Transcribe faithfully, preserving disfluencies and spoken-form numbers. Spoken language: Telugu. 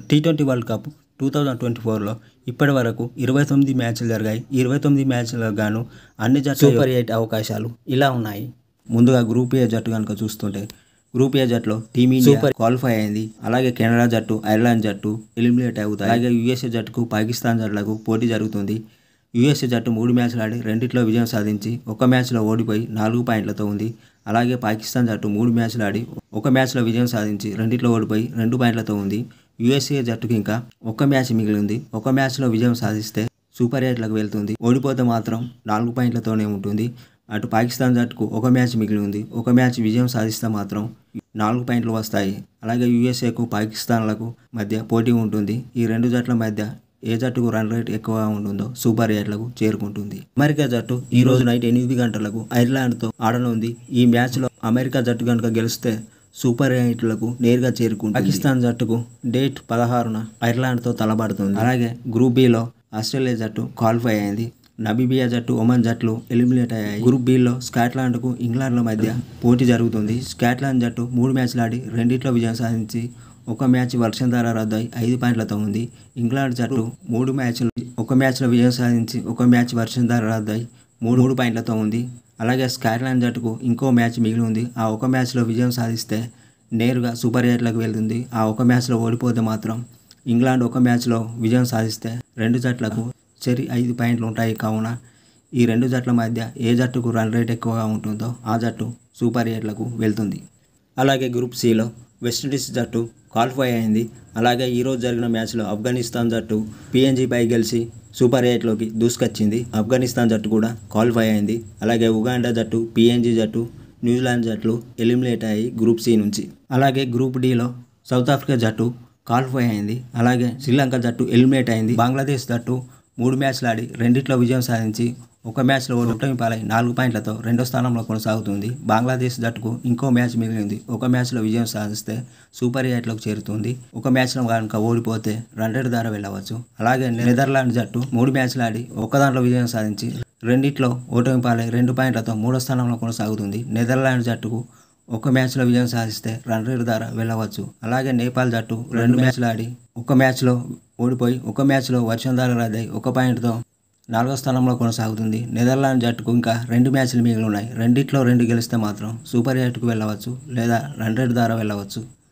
Tea twenty world cup two thousand twenty ఫోర్లో ఇప్పటి వరకు ఇరవై తొమ్మిది మ్యాచ్లు జరిగాయి. ఇరవై తొమ్మిది మ్యాచ్లకు గాను అన్ని జట్లు సూపర్ ఎయిట్ అవకాశాలు ఇలా ఉన్నాయి. ముందుగా గ్రూప్ ఏ జట్టు కనుక చూస్తుంటే గ్రూప్ ఏ జట్టులో టీమిండియా క్వాలిఫై అయింది. అలాగే కెనడా జట్టు, ఐర్లాండ్ జట్టు ఎలిమినేట్ అవుతాయి. అలాగే యూఎస్ఏ జట్టుకు, పాకిస్తాన్ జట్లకు పోటీ జరుగుతుంది. యూఎస్ఏ జట్టు మూడు మ్యాచ్లు ఆడి రెండిట్లో విజయం సాధించి ఒక మ్యాచ్లో ఓడిపోయి నాలుగు పాయింట్లతో ఉంది. అలాగే పాకిస్తాన్ జట్టు మూడు మ్యాచ్లు ఆడి ఒక మ్యాచ్లో విజయం సాధించి రెండిట్లో ఓడిపోయి రెండు పాయింట్లతో ఉంది. యూఎస్ఏ జట్టుకి ఇంకా ఒక మ్యాచ్ మిగిలి ఉంది. ఒక మ్యాచ్లో విజయం సాధిస్తే సూపర్ ఎయిట్లకు వెళ్తుంది. ఓడిపోతే మాత్రం నాలుగు పాయింట్లతోనే ఉంటుంది. అటు పాకిస్తాన్ జట్టుకు ఒక మ్యాచ్ మిగిలి ఉంది. ఒక మ్యాచ్ విజయం సాధిస్తే మాత్రం నాలుగు పాయింట్లు వస్తాయి. అలాగే యూఎస్ఏకు, పాకిస్తాన్లకు మధ్య పోటీ ఉంటుంది. ఈ రెండు జట్ల మధ్య ఏ జట్టుకు రన్ రేట్ ఎక్కువగా ఉంటుందో సూపర్ ఎయిట్లకు చేరుకుంటుంది. అమెరికా జట్టు ఈ రోజు నైట్ ఎనిమిది గంటలకు ఐర్లాండ్తో ఆడనుంది. ఈ మ్యాచ్లో అమెరికా జట్టు కనుక గెలిస్తే సూపర్ ఎయిట్లకు నేరుగా చేరుకుంటుంది. పాకిస్తాన్ జట్టుకు డేట్ పదహారున ఐర్లాండ్తో తలబడుతుంది. అలాగే గ్రూప్ బిలో ఆస్ట్రేలియా జట్టు క్వాలిఫై అయింది. నమీబియా జట్టు, ఒమన్ జట్లు ఎలిమినేట్ అయ్యాయి. గ్రూప్ బిలో స్కాట్లాండ్కు ఇంగ్లాండ్ల మధ్య పోటీ జరుగుతుంది. స్కాట్లాండ్ జట్టు మూడు మ్యాచ్లు ఆడి రెండిట్లో విజయం సాధించి ఒక మ్యాచ్ వర్షం ద్వారా రద్దై ఐదు పాయింట్లతో ఉంది. ఇంగ్లాండ్ జట్టు మూడు మ్యాచ్లు ఒక మ్యాచ్లో విజయం సాధించి ఒక మ్యాచ్ వర్షం ద్వారా రద్దై మూడు మూడు పాయింట్లతో ఉంది. అలాగే స్కాట్లాండ్ జట్టుకు ఇంకో మ్యాచ్ మిగిలి ఉంది. ఆ ఒక మ్యాచ్లో విజయం సాధిస్తే నేరుగా సూపర్ ఎయిట్లకు వెళ్తుంది. ఆ ఒక మ్యాచ్లో ఓడిపోతే మాత్రం ఇంగ్లాండ్ ఒక మ్యాచ్లో విజయం సాధిస్తే రెండు జట్లకు చెరి ఐదు పాయింట్లు ఉంటాయి. కావున ఈ రెండు జట్ల మధ్య ఏ జట్టుకు రన్ రేట్ ఎక్కువగా ఉంటుందో ఆ జట్టు సూపర్ ఎయిట్లకు వెళ్తుంది. అలాగే గ్రూప్ సిలో వెస్టిండీస్ జట్టు క్వాలిఫై అయింది. అలాగే ఈరోజు జరిగిన మ్యాచ్లో ఆఫ్ఘనిస్తాన్ జట్టు పిఎన్జీపై గెలిచి సూపర్ ఎయిట్లోకి దూసుకొచ్చింది. ఆఫ్ఘనిస్తాన్ జట్టు కూడా క్వాలిఫై అయింది. అలాగే ఉగాండా జట్టు, పిఎన్జీ జట్టు, న్యూజిలాండ్ జట్లు ఎలిమినేట్ అయ్యి గ్రూప్ సి నుంచి. అలాగే గ్రూప్ డిలో సౌత్ ఆఫ్రికా జట్టు క్వాలిఫై అయింది. అలాగే శ్రీలంక జట్టు ఎలిమినేట్ అయింది. బంగ్లాదేశ్ జట్టు మూడు మ్యాచ్లు ఆడి రెండిట్లో విజయం సాధించి ఒక మ్యాచ్లో ఓటమి పాలై నాలుగు పాయింట్లతో రెండో స్థానంలో కొనసాగుతుంది. బంగ్లాదేశ్ జట్టుకు ఇంకో మ్యాచ్ మిగిలింది. ఒక మ్యాచ్లో విజయం సాధిస్తే సూపర్ ఎయిట్లోకి చేరుతుంది. ఒక మ్యాచ్లో కనుక ఓడిపోతే రన్ రేట్ ద్వారా వెళ్ళవచ్చు. అలాగే నెదర్లాండ్ జట్టు మూడు మ్యాచ్లు ఆడి ఒక దాంట్లో విజయం సాధించి రెండిట్లో ఓటమి పాలై రెండు పాయింట్లతో మూడో స్థానంలో కొనసాగుతుంది. నెదర్లాండ్ జట్టుకు ఒక మ్యాచ్లో విజయం సాధిస్తే రన్ రేట్ ద్వారా వెళ్ళవచ్చు. అలాగే నేపాల్ జట్టు రెండు మ్యాచ్లు ఆడి ఒక మ్యాచ్లో ఓడిపోయి ఒక మ్యాచ్లో వర్షం ద్వారా రద్దై ఒక పాయింట్తో నాలుగో స్థానంలో కొనసాగుతుంది. నెదర్లాండ్ జట్టుకు ఇంకా రెండు మ్యాచ్లు మిగిలి ఉన్నాయి. రెండిట్లో రెండు గెలిస్తే మాత్రం సూపర్ ఎయిట్కు వెళ్ళవచ్చు లేదా రన్ రేట్ ద్వారా వెళ్ళవచ్చు.